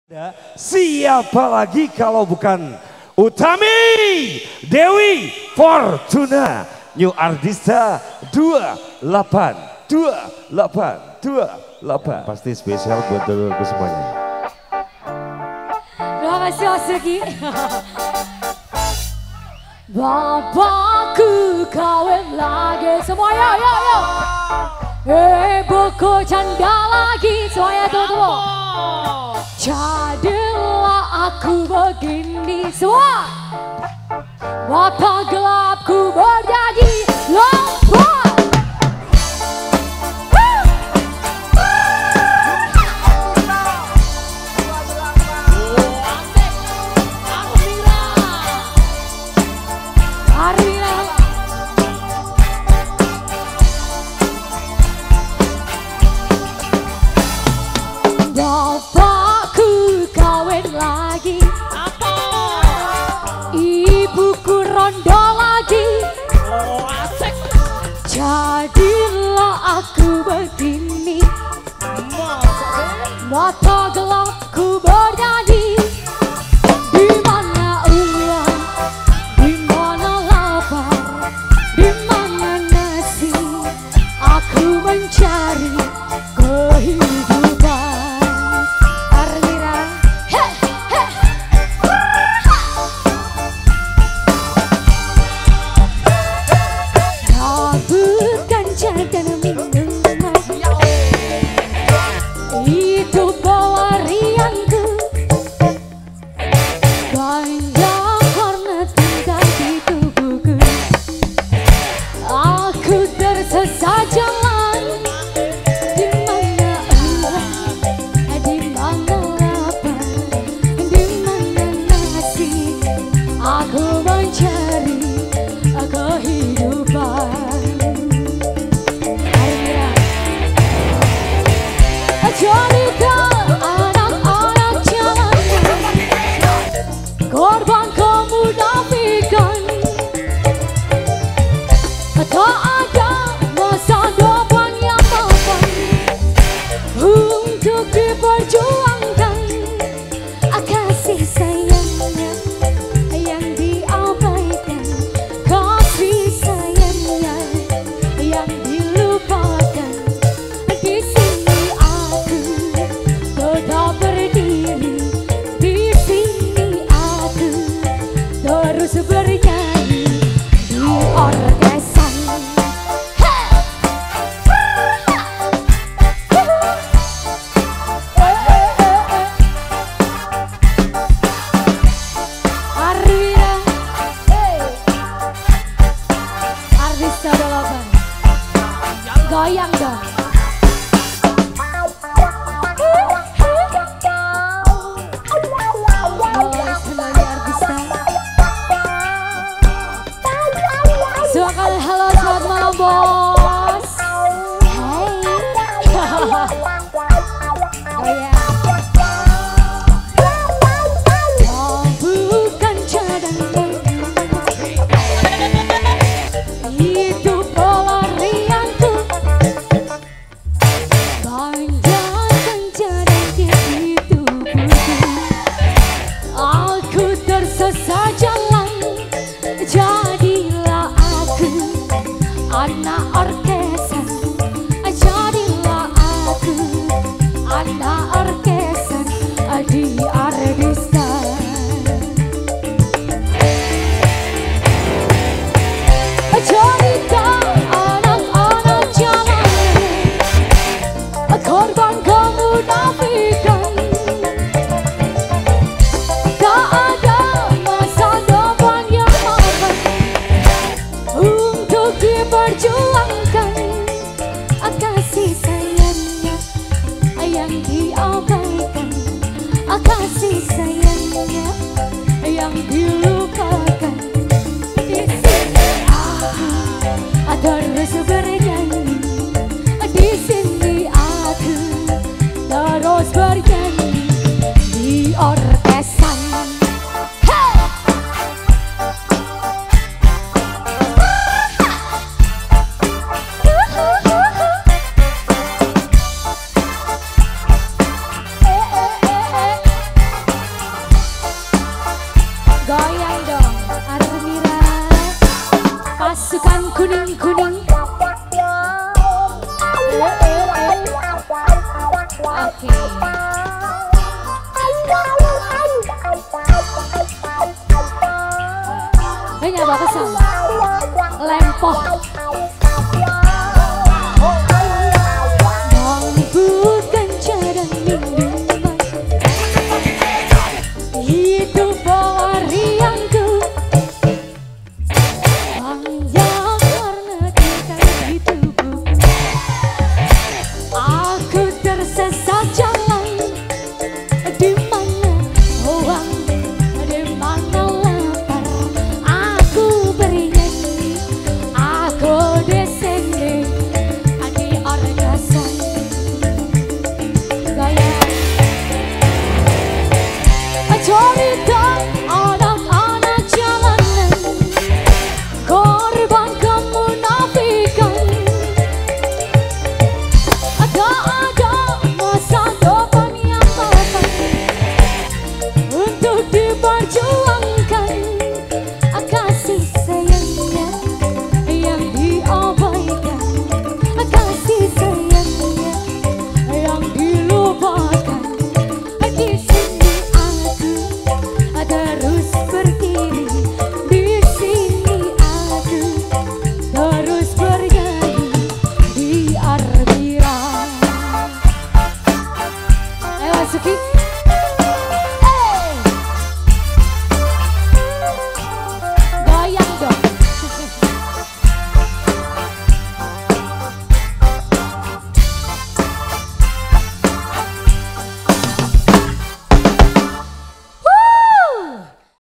Siapa lagi kalau bukan Utami Dewi Fortuna, New Artista 28. Pasti spesial buat dulu semuanya. Terima kasih Mas Sugi. Bapakku kawin lagi semuanya, yo. Ibuku janda lagi semuanya tuh. Jadilah aku begini semua. Mata gelapku bernyanyi lompat. Bapakku kawin lagi, ibuku rondo lagi. Jadilah aku begini, mata gelapku bernyanyi. Di mana uang, di mana lapar, di mana nasi, aku mencari kehidupan. Itu pelarianku, banyak warna tinggal di tubuhku. Aku tersesat jalan, di mana uang, di mana lapar, di mana nasi. Aku mencari kehidupan. Jadikan anak-anak jalanan korban kemunafikan. Tak ada masa depan yang mapan untuk diperjuangkan. Kasih sayangnya yang diabaikan, kasih sayangnya yang dilupakan. Di sini aku tetap berdiri, di sini aku terus bernyanyi di orkesan. Arina, Artista 28, goyang dong. Halo, selamat malam bos. Hey. Bukan cadangan, itu pelarianku. Panjangkan jalan di tubuhku. Aku tersesat jalan, jadilah anak orkesan. Jadilah aku anak orkesan di Artista. Jadikan anak-anak jalanan korban kemunafikan. Tak ada masa depan yang mapan untuk diperjuangkan. Kasih sayangnya yang diabaikan, kasih sayangnya yang dilupakan. Di sini aku terus bernyanyi, di sini aku terus bernyanyi di orkesan. kuning. Oke. Ini apa kesal? Lempoh.